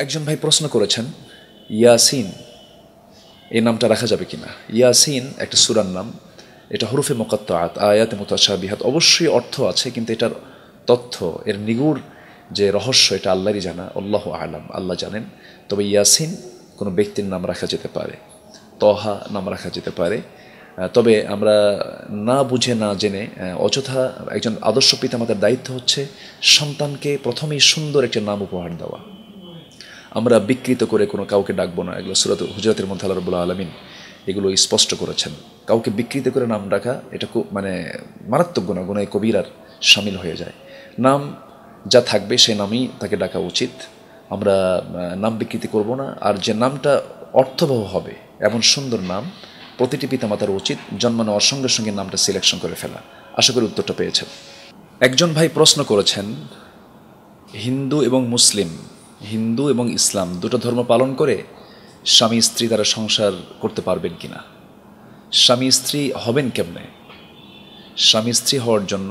একজন ভাই প্রশ্ন করেছেন ইয়াসিন এই নামটা রাখা যাবে কিনা। ইয়াসিন একটা সূরার নাম, এটা হরফে মুকাত্তাআত আয়াতে মুতাশাবিহাত, অবশ্যই অর্থ আছে, কিন্তু এটার তথ্য এর নিগুড় যে রহস্য এটা আল্লাহরই জানা, আল্লাহু আলাম, আল্লাহ জানেন। তবে ইয়াসিন কোনো ব্যক্তির নাম রাখা যেতে পারে, তহা নাম রাখা যেতে পারে। তবে আমরা না বুঝে না জেনে অযথা একজন আদর্শ পিতামাতার দায়িত্ব হচ্ছে সন্তানকে প্রথমেই সুন্দর একটা নাম উপহার দেওয়া। আমরা বিকৃত করে কোনো কাউকে ডাকবো না, এগুলো সূরা হুজরাতের মধ্যে আল্লাহ রাব্বুল আলামিন এগুলো স্পষ্ট করেছেন। কাউকে বিকৃত করে নাম ডাকা এটা খুব মারাত্মক গুনাহ, গুনাহে কবিরার শামিল হয়ে যায়। নাম যা থাকবে সেই নামই তাকে ডাকা উচিত। আমরা নাম বিকৃতি করব না। আর যে নামটা অর্থবহ হবে এমন সুন্দর নাম প্রতিটি পিতামাতার উচিত জন্ম নেওয়ার সঙ্গে সঙ্গে নামটা সিলেকশন করে ফেলা। আশা করি উত্তরটা পেয়েছেন। একজন ভাই প্রশ্ন করেছেন হিন্দু এবং ইসলাম দুটো ধর্ম পালন করে স্বামী স্ত্রী তারা সংসার করতে পারবেন কিনা। স্বামী স্ত্রী হবেন কেমনে? স্বামী স্ত্রী হওয়ার জন্য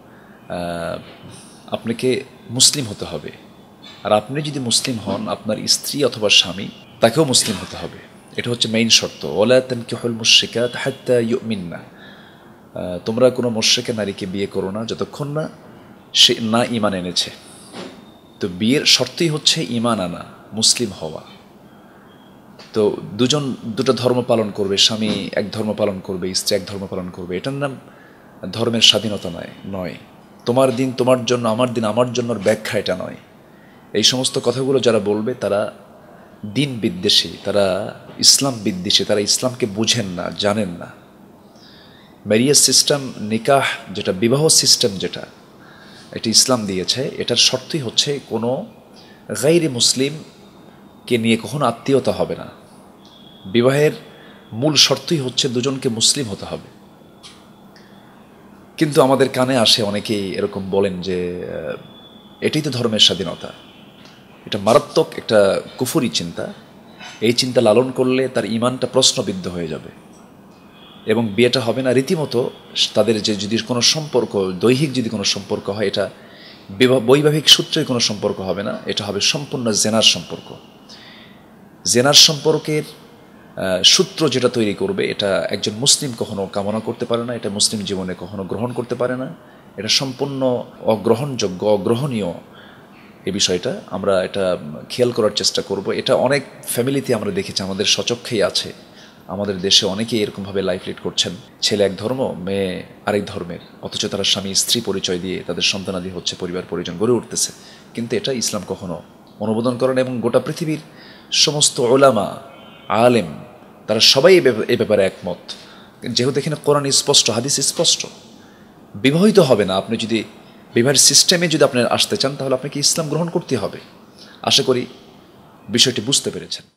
আপনাকে মুসলিম হতে হবে। আর আপনি যদি মুসলিম হন, আপনার স্ত্রী অথবা স্বামী তাকেও মুসলিম হতে হবে। এটা হচ্ছে মেইন শর্ত। ওয়ালা তানকিহুল মুশরিকাত হাত্তা ইউমিননা, তোমরা কোনো মুশরিকা নারীকে বিয়ে করো না যতক্ষণ না সে না ঈমান এনেছে। তো বিয়ের শর্তই হচ্ছে ঈমান আনা, মুসলিম হওয়া। তো দুটো ধর্ম পালন করবে, স্বামী এক ধর্ম পালন করবে, স্ত্রী এক ধর্ম পালন করবে, এটার নাম ধর্মের স্বাধীনতা নয়। তোমার দিন তোমার জন্য, আমার দিন আমার জন্যর ব্যাখ্যা এটা নয়। এই সমস্ত কথাগুলো যারা বলবে তারা দিন বিদ্বেষী, তারা ইসলাম বিদ্বেষী, তারা ইসলামকে বুঝেন না, জানেন না। ম্যারিয়েজ সিস্টেম, নিকাহ যেটা, বিবাহ সিস্টেম যেটা এটা ইসলাম দিয়েছে, এটার শর্তই হচ্ছে কোনো গায়রে মুসলিমকে নিয়ে কখনো আত্মীয়তা হবে না। বিবাহের মূল শর্তই হচ্ছে দুজনকে মুসলিম হতে হবে। কিন্তু আমাদের কানে আসে, অনেকেই এরকম বলেন যে এটাই তো ধর্মের স্বাধীনতা। এটা মারাত্মক একটা কুফরি চিন্তা। এই চিন্তা লালন করলে তার ঈমানটা প্রশ্নবিদ্ধ হয়ে যাবে এবং বিয়েটা হবে না। রীতিমতো তাদের যে যদি কোনো সম্পর্ক, দৈহিক যদি কোনো সম্পর্ক হয়, এটা বৈবাহিক সূত্রে কোনো সম্পর্ক হবে না, এটা হবে সম্পূর্ণ জেনার সম্পর্ক। জেনার সম্পর্কের সূত্র যেটা তৈরি করবে এটা একজন মুসলিম কখনো কামনা করতে পারে না, এটা মুসলিম জীবনে কখনো গ্রহণ করতে পারে না। এটা সম্পূর্ণ অগ্রহণযোগ্য, অগ্রহণীয় এই বিষয়টা। আমরা এটা খেয়াল করার চেষ্টা করব। এটা অনেক ফ্যামিলিতে আমরা দেখেছি, আমাদের স্বচক্ষেই আছে। আমাদের দেশে অনেকেই এরকমভাবে লাইফ লিড করছেন। ছেলে এক ধর্ম, মেয়ে আরেক ধর্মের, অথচ তারা স্বামী স্ত্রী পরিচয় দিয়ে তাদের সন্তানাদি হচ্ছে, পরিবার পরিজন গড়ে উঠতেছে। কিন্তু এটা ইসলাম কখনো অনুমোদন করে না। এবং গোটা পৃথিবীর সমস্ত উলামা, আলেম, তারা সবাই এ ব্যাপারে একমত। যেহেতু এখানে কোরআন স্পষ্ট, হাদিস স্পষ্ট, বিবাহিত হবে না। আপনি যদি বিবাহের সিস্টেমে যদি আপনি আসতে চান, তাহলে আপনাকে ইসলাম গ্রহণ করতে হবে। আশা করি বিষয়টি বুঝতে পেরেছেন।